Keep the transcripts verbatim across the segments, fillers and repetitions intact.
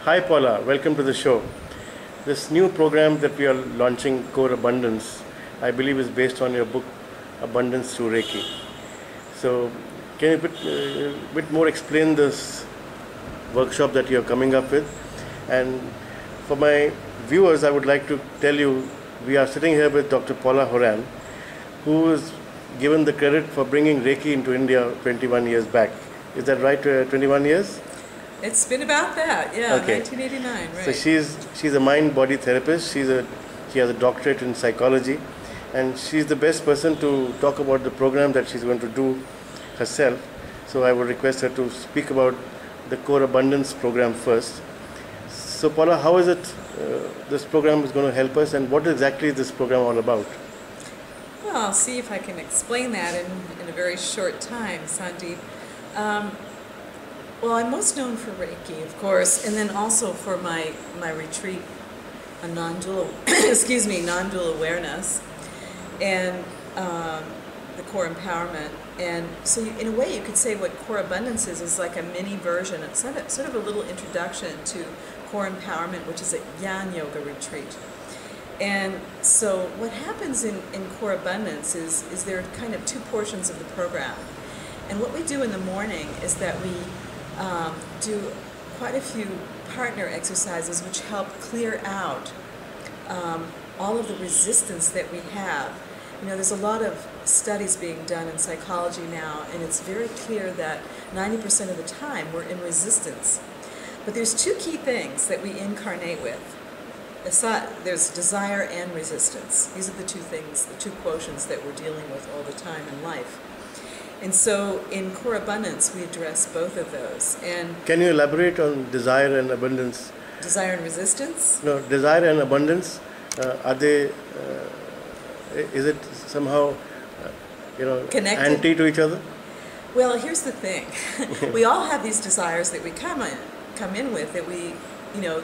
Hi Paula, welcome to the show. This new program that we are launching, Core Abundance, I believe is based on your book, Abundance Through Reiki. So, can you a bit, uh, bit more explain this workshop that you're coming up with? And for my viewers, I would like to tell you, we are sitting here with Doctor Paula Horan, who is given the credit for bringing Reiki into India twenty-one years back. Is that right, uh, twenty-one years? It's been about that, yeah, okay. nineteen eighty-nine, right. So she's she's a mind-body therapist. She's a she has a doctorate in psychology, and she's the best person to talk about the program that she's going to do herself. So I would request her to speak about the Core Abundance program first. So Paula, how is it uh, this program is going to help us, and what exactly is this program all about? Well, I'll see if I can explain that in, in a very short time, Sandeep. Um, Well, I'm most known for Reiki, of course, and then also for my, my retreat on non-dual, excuse me, non-dual awareness and um, the core empowerment. And so you, in a way you could say what Core Abundance is, is like a mini version, it's sort of, sort of a little introduction to core empowerment, which is a Yan Yoga retreat. And so what happens in, in Core Abundance is, is there are kind of two portions of the program. And what we do in the morning is that we Um, do quite a few partner exercises which help clear out um, all of the resistance that we have. You know, there's a lot of studies being done in psychology now, and it's very clear that ninety percent of the time we're in resistance. But there's two key things that we incarnate with. There's desire and resistance. These are the two things, the two quotients that we're dealing with all the time in life. And so in Core Abundance, we address both of those. And can you elaborate on desire and abundance? Desire and resistance? No, desire and abundance, uh, are they, uh, is it somehow, uh, you know, connected? Anti to each other? Well, here's the thing. We all have these desires that we come in, come in with, that we, you know,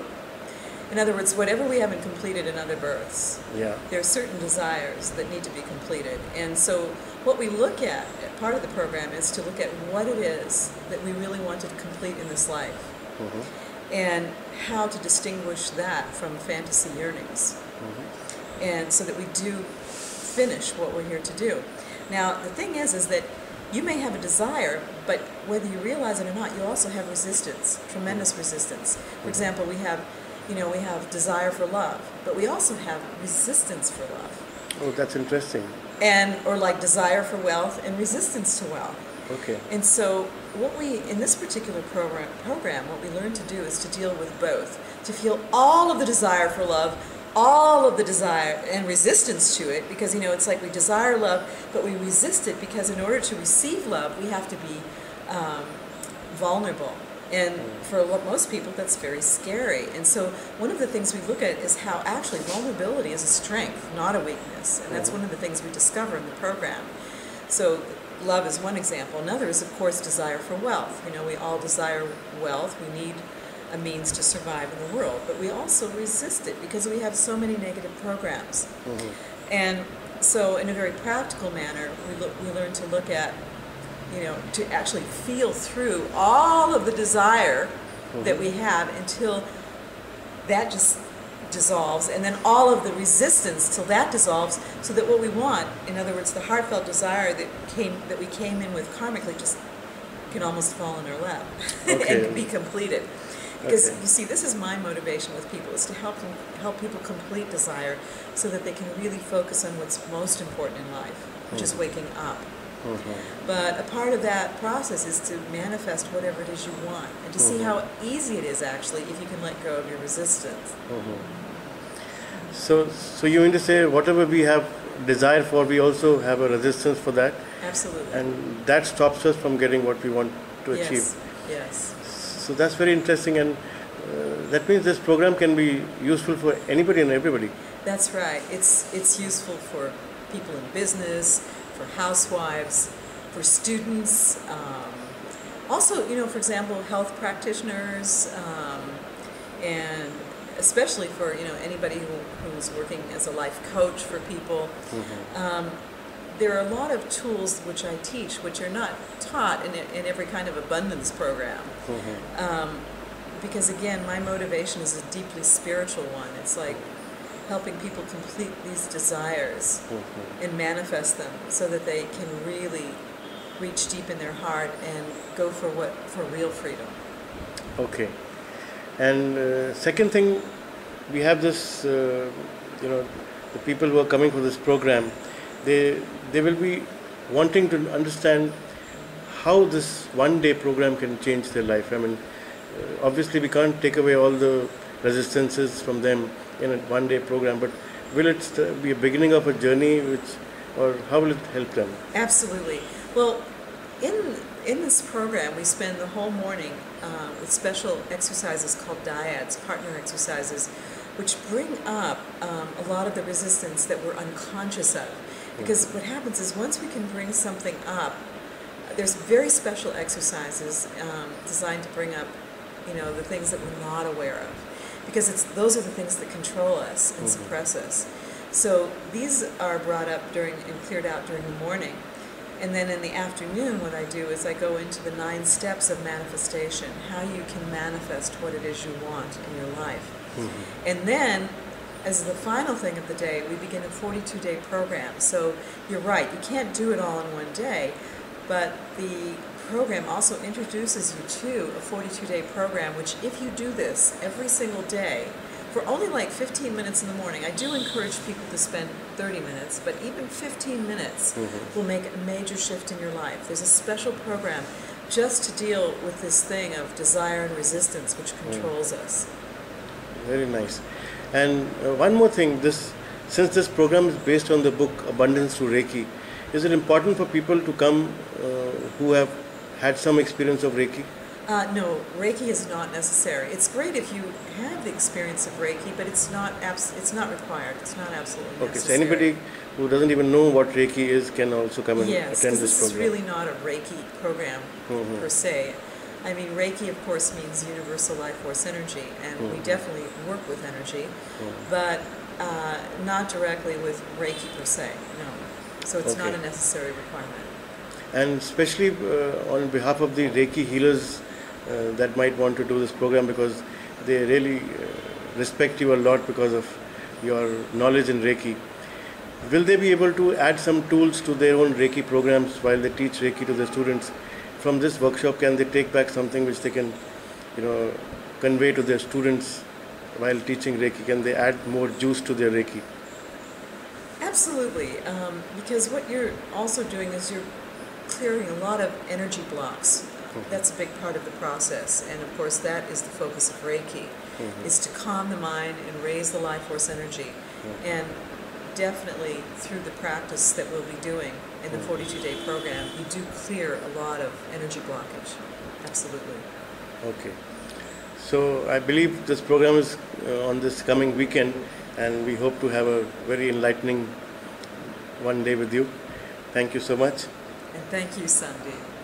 in other words, whatever we haven't completed in other births, yeah. there are certain desires that need to be completed. And so what we look at, part of the program, is to look at what it is that we really want to complete in this life, mm-hmm. and how to distinguish that from fantasy yearnings, mm-hmm. and so that we do finish what we're here to do. Now, the thing is, is that you may have a desire, but whether you realize it or not, you also have resistance, tremendous mm-hmm. resistance. For example, we have You know, we have desire for love, but we also have resistance for love. Oh, that's interesting. And, or like desire for wealth and resistance to wealth. Okay. And so what we, in this particular program, program, what we learn to do is to deal with both. To feel all of the desire for love, all of the desire and resistance to it, because, you know, it's like we desire love, but we resist it because in order to receive love, we have to be um, vulnerable. And for most people, that's very scary. And so one of the things we look at is how actually vulnerability is a strength, not a weakness. And that's one of the things we discover in the program. So love is one example. Another is, of course, desire for wealth. You know, we all desire wealth. We need a means to survive in the world. But we also resist it because we have so many negative programs. Mm-hmm. And so in a very practical manner, we, look, we learn to look at, you know, to actually feel through all of the desire mm-hmm. that we have until that just dissolves, and then all of the resistance till that dissolves, so that what we want, in other words, the heartfelt desire that came that we came in with karmically, just can almost fall in our lap okay. and be completed. Because okay. you see, this is my motivation with people, is to help them, help people complete desire, so that they can really focus on what's most important in life, which mm-hmm. is waking up. Mm-hmm. But a part of that process is to manifest whatever it is you want, and to mm-hmm. see how easy it is actually if you can let go of your resistance. Mm-hmm. So, so you mean to say whatever we have desire for, we also have a resistance for that? Absolutely. And that stops us from getting what we want to yes. achieve. Yes. So that's very interesting, and uh, that means this program can be useful for anybody and everybody. That's right. It's it's useful for people in business, for housewives, for students, um, also, you know, for example, health practitioners, um, and especially for, you know, anybody who, who's working as a life coach for people. Mm-hmm. Um, there are a lot of tools which I teach which are not taught in, in every kind of abundance program. Mm-hmm. um, because again, my motivation is a deeply spiritual one. It's like helping people complete these desires Mm-hmm. and manifest them so that they can really reach deep in their heart and go for what for real freedom. Okay. And uh, second thing, we have this, uh, you know, the people who are coming for this program, they they will be wanting to understand how this one day program can change their life. I mean, uh, obviously we can't take away all the resistances from them in a one day program, but will it st- be a beginning of a journey which, or how will it help them? Absolutely. Well, in in this program, we spend the whole morning uh, with special exercises called dyads, partner exercises, which bring up um, a lot of the resistance that we're unconscious of. Because what happens is once we can bring something up, there's very special exercises um, designed to bring up, you know, the things that we're not aware of. Because it's those are the things that control us and Mm-hmm. suppress us. So these are brought up during and cleared out during the morning. And then in the afternoon, what I do is I go into the nine steps of manifestation, how you can manifest what it is you want in your life. Mm-hmm. And then, as the final thing of the day, we begin a forty-two day program. So you're right, you can't do it all in one day, but the program also introduces you to a forty-two day program, which if you do this every single day, for only like fifteen minutes in the morning, I do encourage people to spend thirty minutes, but even fifteen minutes Mm-hmm. will make a major shift in your life. There's a special program just to deal with this thing of desire and resistance which controls mm. us. Very nice. And uh, one more thing, this since this program is based on the book Abundance Through Reiki, is it important for people to come uh, who have had some experience of Reiki? Uh, no, Reiki is not necessary. It's great if you have the experience of Reiki, but it's not abs- it's not required. It's not absolutely Okay, necessary. so anybody who doesn't even know what Reiki is can also come and yes, attend because this this is program. really not a Reiki program Mhm. per se. I mean, Reiki, of course, means universal life force energy, and we Mhm. definitely work with energy, Mhm. but uh, not directly with Reiki per se, no. So it's not Okay. a necessary requirement. And especially uh, on behalf of the Reiki healers uh, that might want to do this program, because they really uh, respect you a lot because of your knowledge in Reiki. Will they be able to add some tools to their own Reiki programs while they teach Reiki to the students? From this workshop, can they take back something which they can, you know, convey to their students while teaching Reiki? Can they add more juice to their Reiki? Absolutely, um, because what you're also doing is you're clearing a lot of energy blocks. Mm-hmm. That's a big part of the process, and of course that is the focus of Reiki, Mm-hmm. is to calm the mind and raise the life force energy. Mm-hmm. And definitely through the practice that we'll be doing in the forty-two day program, you do clear a lot of energy blockage. Absolutely. Okay. So I believe this program is uh, on this coming weekend, and we hope to have a very enlightening one day with you. Thank you so much. And thank you, Sandeep.